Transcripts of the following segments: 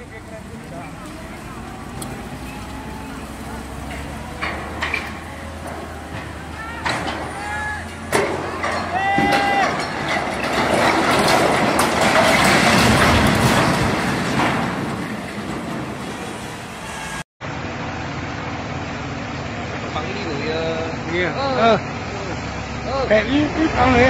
Kẹp với con này.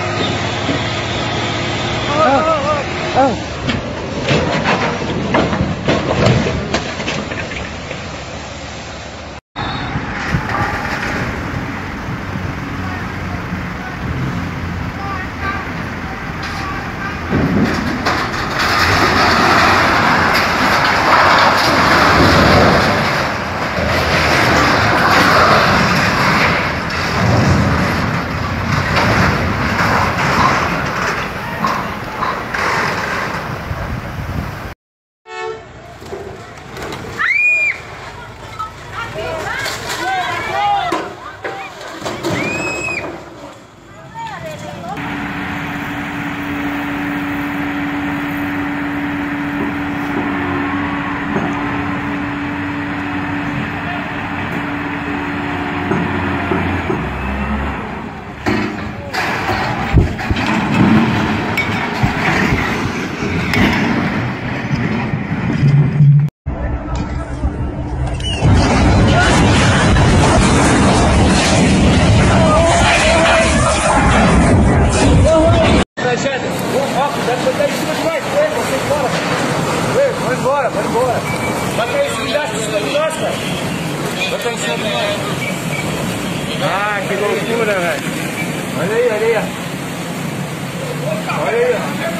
Vai embora. Vai cair esse milhaço de nossa. Vai cair em cima. Ah, que loucura, velho. Olha aí, olha aí. Olha aí.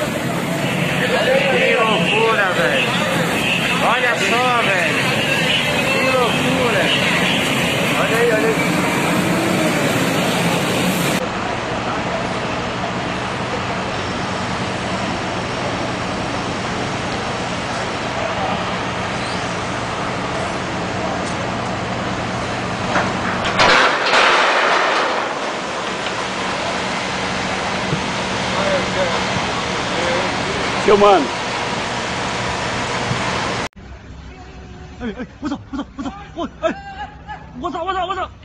Que loucura, velho. Olha só, velho. Que loucura. Olha aí, olha aí. Filmando. 我走，我走。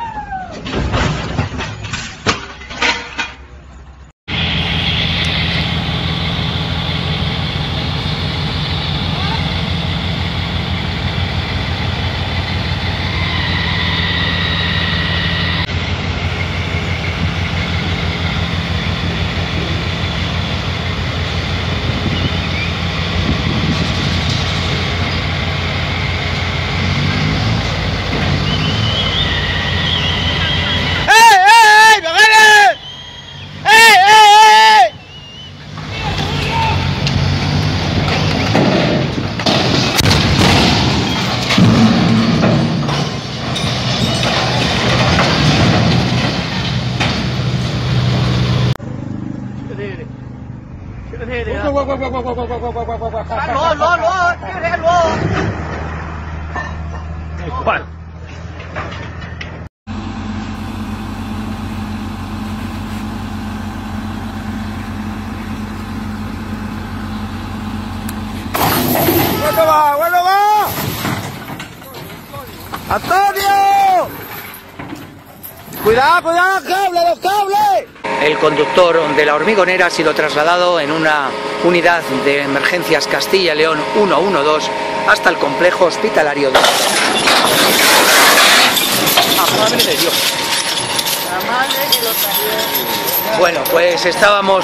快！ ¡Vuelve va! ¡Antonio! ¡Cuidado, los cables! El conductor de la Hormigonera ha sido trasladado en una unidad de emergencias Castilla y León 112 hasta el complejo hospitalario de... ¡La madre de Dios! La madre que lo traía. Bueno, pues estábamos...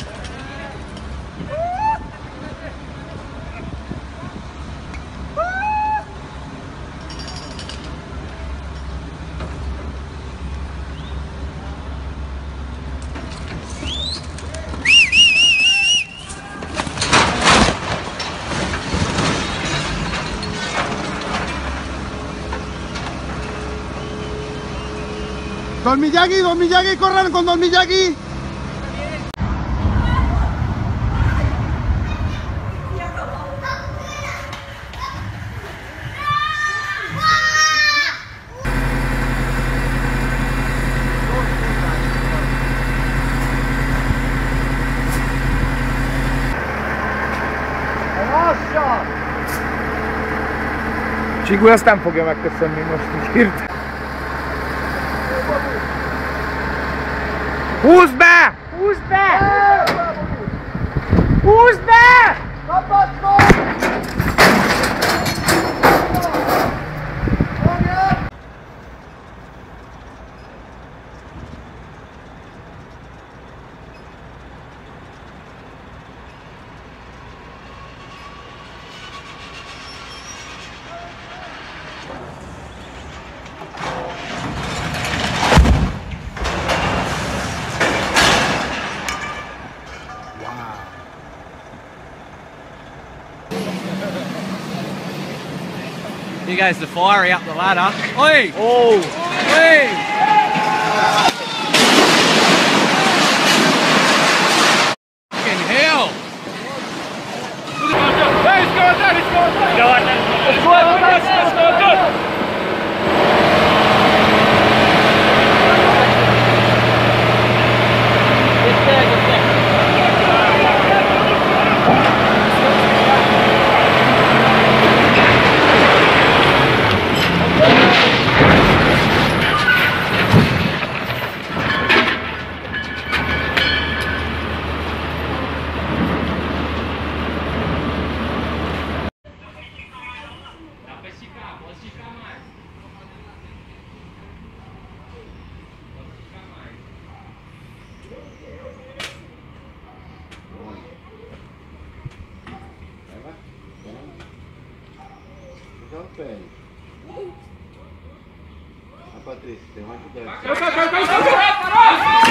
Don Miyagi, corran con Don Miyagi. ¡Gracias! Csigul, azt nem fogja megköszönni most így hirtelen. Húzd be! Húzd be! Húzd be! Here goes the fiery up the ladder. Oi! Oh! Oi! Fucking hell! Hey, it's going down, it's going down! Go on then. Let's go on, let's go, good! A Patrícia, tem uma ajudante.